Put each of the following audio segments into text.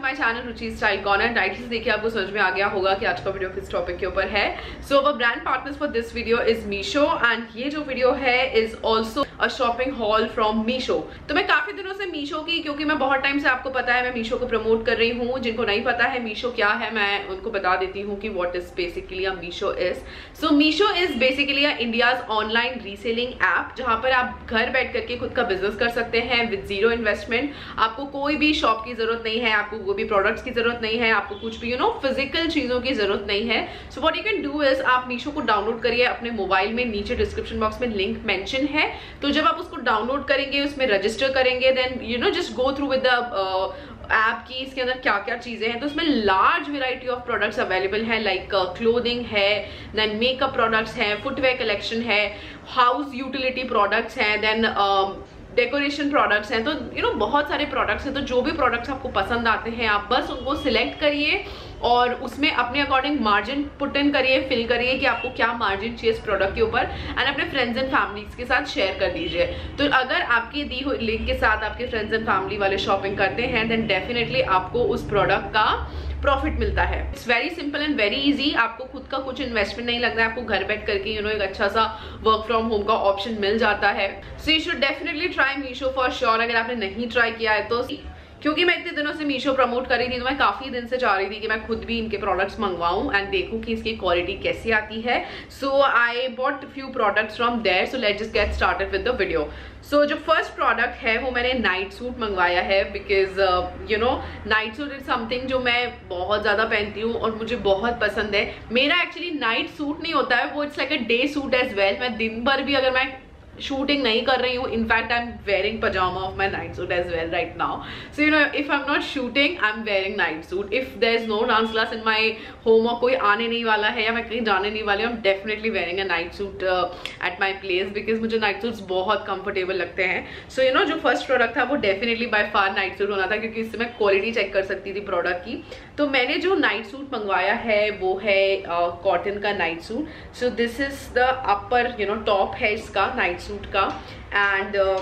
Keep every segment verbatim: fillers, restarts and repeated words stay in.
My channel Ruchi style corner. Title से देखिए आपको समझ में आ गया होगा कि आज का वीडियो किस टॉपिक के ऊपर है। So our brand partners for this video is Meesho and ये जो वीडियो है is also a shopping haul from Meesho. तो मैं काफी दिनों से मीशो की, क्योंकि मैं बहुत टाइम से, आपको पता है, मैं मीशो को प्रमोट कर रही हूँ। जिनको नहीं पता है मीशो क्या है, मैं उनको बता देती हूँ कि what is basically a Meesho is. So Meesho is basically India's online reselling app, जहां पर आप घर बैठ करके खुद का बिजनेस कर सकते हैं विद जीरो इन्वेस्टमेंट। आपको कोई भी शॉप की जरूरत नहीं है, आपको कोई भी प्रोडक्ट्स की जरूरत नहीं है, आपको कुछ भी यू नो फिजिकल चीजों की जरूरत नहीं है। So what you can do is, आप मीशो को डाउनलोड करिए अपने मोबाइल में। नीचे डिस्क्रिप्शन बॉक्स में लिंक मेंशन है, तो जब आप उसको डाउनलोड करेंगे, उसमें रजिस्टर करेंगे, then you know just go through with the app की इसके अंदर क्या क्या चीजें हैं। तो इसमें large variety of products available है, लाइक क्लोथिंग है, देन मेकअप प्रोडक्ट्स हैं, फुटवेयर कलेक्शन है, हाउस यूटिलिटी प्रोडक्ट्स हैं, देन डेकोरेशन प्रोडक्ट्स हैं। तो यू नो बहुत सारे प्रोडक्ट्स हैं। तो जो भी प्रोडक्ट्स आपको पसंद आते हैं, आप बस उनको सिलेक्ट करिए और उसमें अपने अकॉर्डिंग मार्जिन पुट इन करिए, फिल करिए कि आपको क्या मार्जिन चाहिए इस प्रोडक्ट के ऊपर, एंड अपने फ्रेंड्स एंड फैमिलीज के साथ शेयर कर दीजिए। तो अगर आपकी दी हुई लिंक के साथ आपके फ्रेंड्स एंड फैमिली वाले शॉपिंग करते हैं, देन डेफिनेटली आपको उस प्रोडक्ट का प्रॉफिट मिलता है। It's very simple and very easy. आपको खुद का कुछ इन्वेस्टमेंट नहीं लगता है, आपको घर बैठ करके यू नो एक अच्छा सा वर्क फ्रॉम होम का ऑप्शन मिल जाता है। So you should definitely try Meesho for sure, अगर आपने नहीं ट्राई किया है तो। क्योंकि मैं इतने दिनों से मीशो प्रमोट कर रही थी, तो मैं काफी दिन से चाह रही थी कि मैं खुद भी इनके प्रोडक्ट्स मंगवाऊं एंड देखूं कि इसकी क्वालिटी कैसी आती है। So I bought few products from there. So let's just get started with the video. So जो फर्स्ट प्रोडक्ट है वो मैंने नाइट सूट मंगवाया है, because you know night suit is something जो मैं बहुत ज्यादा पहनती हूँ और मुझे बहुत पसंद है। मेरा एक्चुअली नाइट सूट नहीं होता है, वो it's like a day suit as well. मैं दिन भर भी अगर मैं शूटिंग नहीं कर रही हूँ, in fact I am wearing pyjama of my night suit as well right now. So you know if I am not shooting I am wearing night suit. If there is no dance class in my home और कोई आने नहीं वाला है या मैं कहीं जाने नहीं वाली हूँ, I am definitely wearing a night suit at my place, because मुझे नाइट सूट्स बहुत कंफर्टेबल लगते हैं। सो यू नो जो फर्स्ट प्रोडक्ट था वो definitely by far night suit होना था, क्योंकि इससे मैं क्वालिटी चेक कर सकती थी प्रोडक्ट की। तो मैंने जो नाइट सूट मंगवाया है वो है कॉटन uh, का night suit. So this is the upper you know top है इसका नाइट सूट का, एंड uh,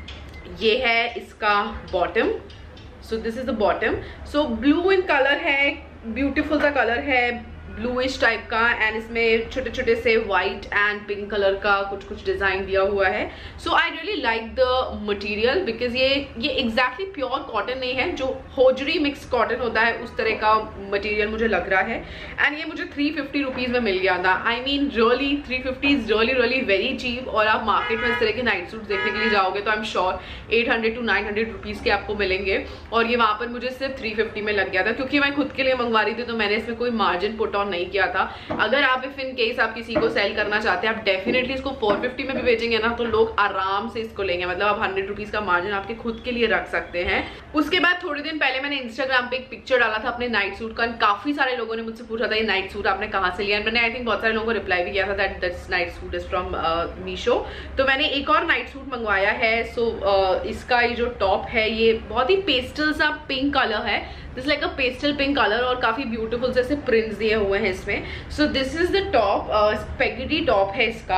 ये है इसका bottom. So this is the bottom. So blue in colour है, ब्यूटीफुल सा कलर है, ब्लूइश टाइप का, एंड इसमें छोटे छोटे से व्हाइट एंड पिंक कलर का कुछ कुछ डिजाइन दिया हुआ है। So I really like the material, because ये ये एग्जैक्टली प्योर कॉटन नहीं है, जो होजरी मिक्स कॉटन होता है उस तरह का मटेरियल मुझे लग रहा है। एंड ये मुझे थ्री फिफ्टी रुपीज में मिल गया था। I mean really three fifty is really really very cheap. और आप मार्केट में इस तरह के नाइट सूट देखने के लिए जाओगे तो I am sure eight hundred to nine hundred rupees के आपको मिलेंगे, और ये वहां पर मुझे सिर्फ थ्री फिफ्टी में लग गया था। क्योंकि मैं खुद के लिए मंगवा रही थी तो मैंने इसमें कोई मार्जिन पुट नहीं किया था। अगर आप इफ इन केस आप किसी को सेल करना चाहते हैं, आप डेफिनेटली इसको फोर फिफ्टी में भी बेचेंगे ना, तो लोग आराम से इसको लेंगे। मतलब आप हंड्रेड रुपीज का मार्जिन आपके खुद के लिए रख सकते हैं। उसके बाद थोड़े दिन पहले मैंने इंस्टाग्राम पे एक पिक्चर डाला था अपने नाइट सूट का, काफी सारे लोगों ने मुझसे पूछा था ये नाइट सूट आपने कहाँ से लिया। मैंने आई थिंक बहुत सारे लोगों को रिप्लाई भी किया था that this night suit is from Meesho. तो मैंने एक और नाइट सूट मंगवाया है। सो so, uh, इसका ये जो टॉप है ये बहुत ही पेस्टल सा पिंक कलर है, this like a pastel pink colour, और काफी ब्यूटीफुल जैसे प्रिंट्स दिए हुए हैं इसमें। So this is the top, spaghetti top है इसका।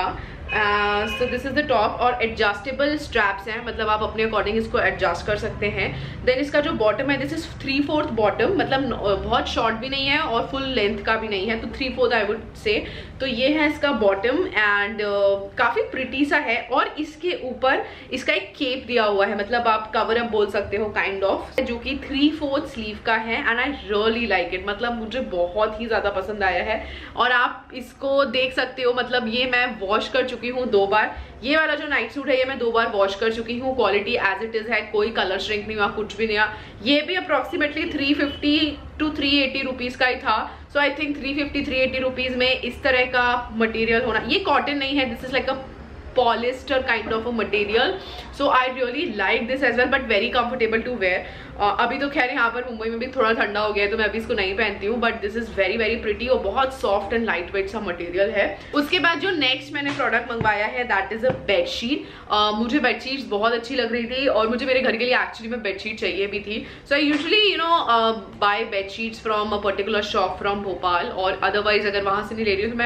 So this is the top, और एडजस्टेबल स्ट्रैप्स हैं, मतलब आप अपने अकॉर्डिंग इसको एडजस्ट कर सकते हैं। देन इसका जो बॉटम है this is three fourth bottom, मतलब बहुत शॉर्ट भी नहीं है और फुल लेंथ का भी नहीं है, तो three fourth I would say. तो ये है इसका बॉटम, एंड uh, काफी प्रिटी सा है। और इसके ऊपर इसका एक केप दिया हुआ है, मतलब आप कवर अप बोल सकते हो काइंड ऑफ, जो कि थ्री फोर्थ स्लीव का है, and I really like it. मतलब मुझे बहुत ही ज्यादा पसंद आया है। और आप इसको देख सकते हो, मतलब ये मैं वॉश कर चुकी हूँ दो बार। ये वाला जो नाइट सूट है ये मैं दो बार वॉश कर चुकी हूँ। क्वालिटी एज इट इज है, कोई कलर श्रिंक नहीं हुआ, कुछ भी नहीं हुआ। ये भी approximately three fifty to three eighty rupees का ही था। So I think three fifty three eighty rupees में इस तरह का मटेरियल होना, ये कॉटन नहीं है, this is like a polyester kind of a material. So I really like this as well, but very comfortable to wear. अभी तो खैर यहाँ पर मुंबई में भी थोड़ा ठंडा हो गया है तो मैं अभी इसको नहीं पहनती हूँ, but this is very very pretty और बहुत सॉफ्ट एंड लाइट वेट सा मटेरियल है। उसके बाद जो नेक्स्ट मैंने प्रोडक्ट मंगवाया है दैट इज अ बेडशीट। मुझे बेडशीट्स बहुत अच्छी लग रही थी और मुझे मेरे घर के लिए एक्चुअली में बेडशीट चाहिए भी थी। So I usually you know buy bedsheets from a particular shop from Bhopal, और अदरवाइज अगर वहां से नहीं ले रही हूँ तो मैं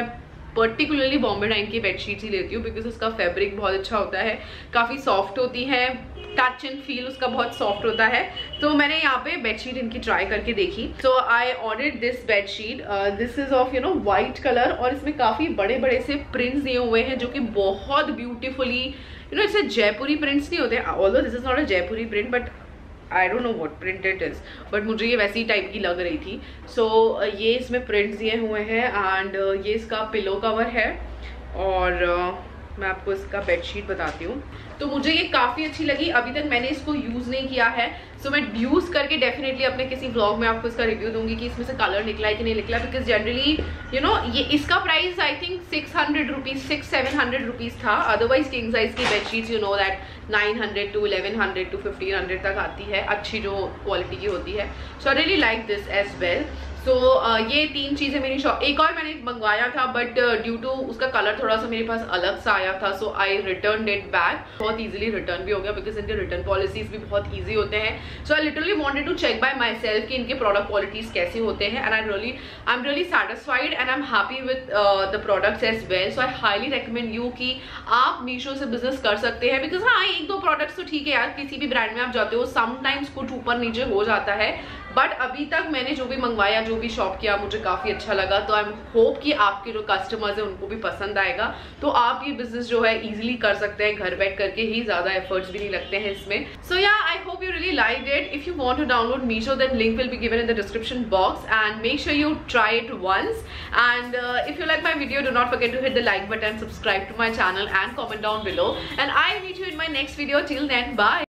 पर्टिकुलरली बॉम्बे डाइन की बेडशीट ही लेती हूँ बिकॉज उसका फैब्रिक बहुत अच्छा होता है, काफ़ी सॉफ्ट होती है, टच एंड फील उसका बहुत सॉफ्ट होता है। तो मैंने यहाँ पे बेडशीट इनकी ट्राई करके देखी। So I ordered this bedsheet, this is of you know white colour और इसमें काफ़ी बड़े बड़े से प्रिंट्स दिए हुए हैं जो कि बहुत ब्यूटीफुली यू नो इससे जयपुरी प्रिंट्स नहीं होते, although this is not a Jaipuri print but I don't know what print it is, but मुझे ये वैसी टाइप की लग रही थी। सो so, uh, ये इसमें प्रिंट्स दिए हुए हैं एंड uh, ये इसका पिलो कवर है और uh, मैं आपको इसका बेडशीट बताती हूँ। तो मुझे ये काफ़ी अच्छी लगी, अभी तक मैंने इसको यूज़ नहीं किया है, सो so, मैं यूज़ करके डेफिनेटली अपने किसी व्लॉग में आपको इसका रिव्यू दूंगी कि इसमें से कलर निकला है कि नहीं निकला, बिकॉज जनरली यू नो ये इसका price I think six hundred rupees six seven hundred rupees था। अदरवाइज किंग साइज की bedsheets you know that nine hundred to eleven hundred to fifteen hundred तक आती है, अच्छी जो क्वालिटी की होती है। So I really like this as well. So so, uh, ये तीन चीज़ें मेरी शॉप, एक और मैंने मंगवाया था बट ड्यू टू उसका कलर थोड़ा सा मेरे पास अलग सा आया था, so I return it back. बहुत इजीली रिटर्न भी हो गया बिकॉज इनके रिटर्न पॉलिसीज भी बहुत इजी होते हैं। So I literally wanted to check by myself कि इनके प्रोडक्ट क्वालिटीज कैसे होते हैं and I really I am really satisfied and I am happy with the products as well. So I highly recommend you कि आप मीशो से business कर सकते हैं बिकॉज हाँ एक दो प्रोडक्ट्स तो ठीक है यार, किसी भी ब्रांड में आप जाते हो समटाइम्स कुछ ऊपर नीचे हो जाता है, बट अभी तक मैंने जो भी मंगवाया जो भी शॉप किया मुझे काफ़ी अच्छा लगा। तो आई होप कि आपके जो कस्टमर्स हैं उनको भी पसंद आएगा, तो आप ये बिजनेस जो है इजीली कर सकते हैं घर बैठ करके ही, ज़्यादा एफर्ट्स भी नहीं लगते हैं इसमें। सो या I hope you really like it. If you want to download Meesho then link will be given in the description box and make sure you try it once and if you like my video do not forget to hit the like button, subscribe to my channel and comment down below and I meet you in my next video. Till then bye.